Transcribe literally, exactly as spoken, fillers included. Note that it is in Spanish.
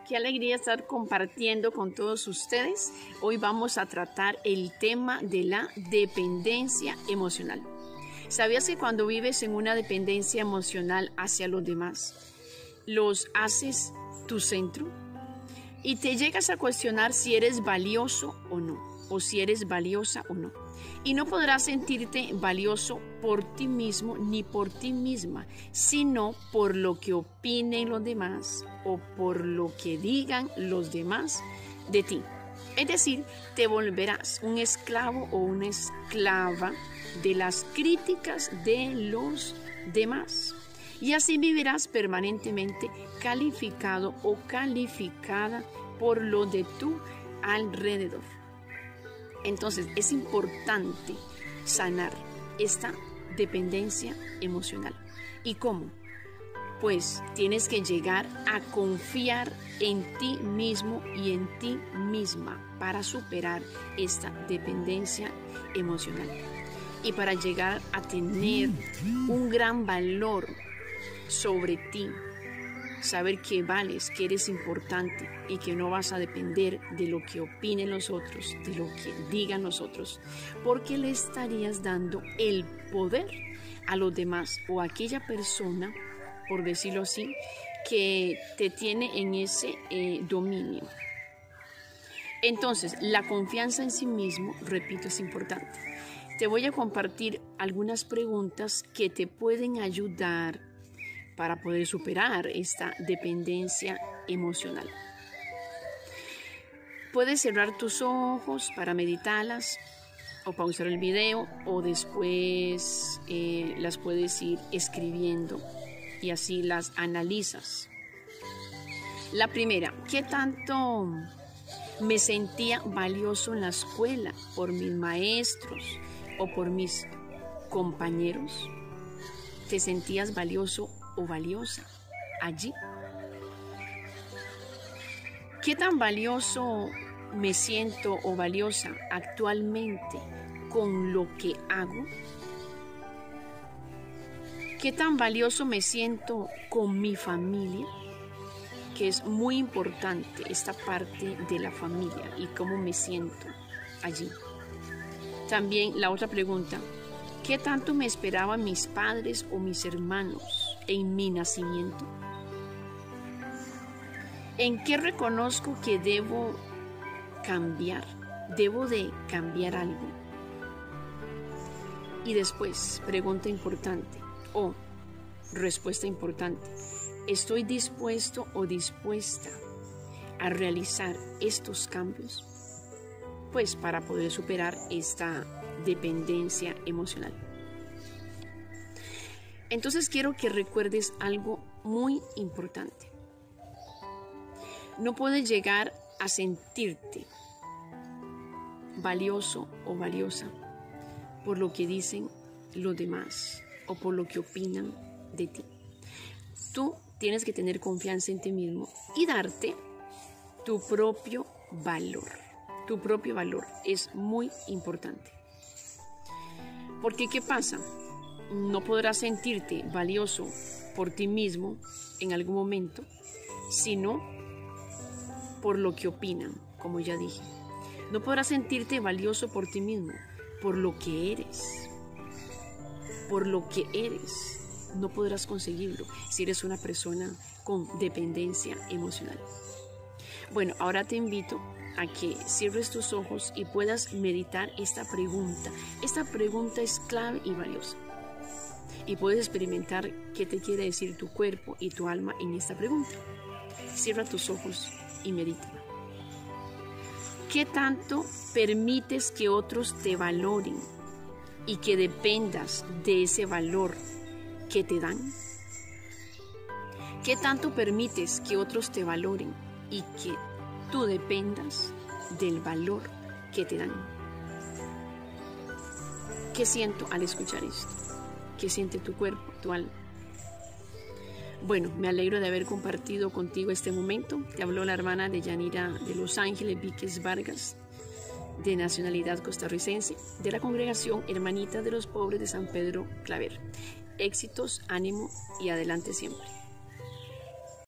Qué alegría estar compartiendo con todos ustedes. Hoy vamos a tratar el tema de la dependencia emocional. ¿Sabías que cuando vives en una dependencia emocional hacia los demás, los haces tu centro? Y te llegas a cuestionar si eres valioso o no, o si eres valiosa o no. Y no podrás sentirte valioso por ti mismo ni por ti misma, sino por lo que opinen los demás o por lo que digan los demás de ti. Es decir, te volverás un esclavo o una esclava de las críticas de los demás. Y así vivirás permanentemente calificado o calificada por lo de tu alrededor. Entonces es importante sanar esta dependencia emocional. ¿Y cómo? Pues tienes que llegar a confiar en ti mismo y en ti misma para superar esta dependencia emocional. Y para llegar a tener un gran valor sobre ti, saber que vales, que eres importante y que no vas a depender de lo que opinen los otros, de lo que digan los otros, porque le estarías dando el poder a los demás o a aquella persona, por decirlo así, que te tiene en ese eh, dominio. Entonces, la confianza en sí mismo, repito, es importante. Te voy a compartir algunas preguntas que te pueden ayudar para poder superar esta dependencia emocional. Puedes cerrar tus ojos para meditarlas o pausar el video o después eh, las puedes ir escribiendo y así las analizas. La primera, ¿qué tanto me sentía valioso en la escuela por mis maestros o por mis compañeros? ¿Te sentías valioso o valiosa allí? ¿Qué tan valioso me siento o valiosa actualmente con lo que hago? ¿Qué tan valioso me siento con mi familia? Que es muy importante esta parte de la familia y cómo me siento allí. También la otra pregunta, ¿qué tanto me esperaban mis padres o mis hermanos en mi nacimiento? ¿En qué reconozco que debo cambiar? ¿Debo de cambiar algo? Y después, pregunta importante o respuesta importante, ¿estoy dispuesto o dispuesta a realizar estos cambios? Pues para poder superar esta dependencia emocional. Entonces quiero que recuerdes algo muy importante. No puedes llegar a sentirte valioso o valiosa por lo que dicen los demás o por lo que opinan de ti. Tú tienes que tener confianza en ti mismo y darte tu propio valor. Tu propio valor es muy importante. Porque ¿qué pasa? No podrás sentirte valioso por ti mismo en algún momento, sino por lo que opinan, como ya dije. No podrás sentirte valioso por ti mismo, por lo que eres. Por lo que eres. No podrás conseguirlo si eres una persona con dependencia emocional. Bueno, ahora te invito a que cierres tus ojos y puedas meditar esta pregunta. Esta pregunta es clave y valiosa. Y puedes experimentar qué te quiere decir tu cuerpo y tu alma en esta pregunta. Cierra tus ojos y medita. ¿Qué tanto permites que otros te valoren y que dependas de ese valor que te dan? ¿Qué tanto permites que otros te valoren y que tú dependas del valor que te dan? ¿Qué siento al escuchar esto? ¿Qué siente tu cuerpo, tu alma? Bueno, me alegro de haber compartido contigo este momento. Te habló la hermana de Yanira de Los Ángeles, Víquez Vargas, de nacionalidad costarricense, de la congregación Hermanitas de los Pobres de San Pedro Claver. Éxitos, ánimo y adelante siempre.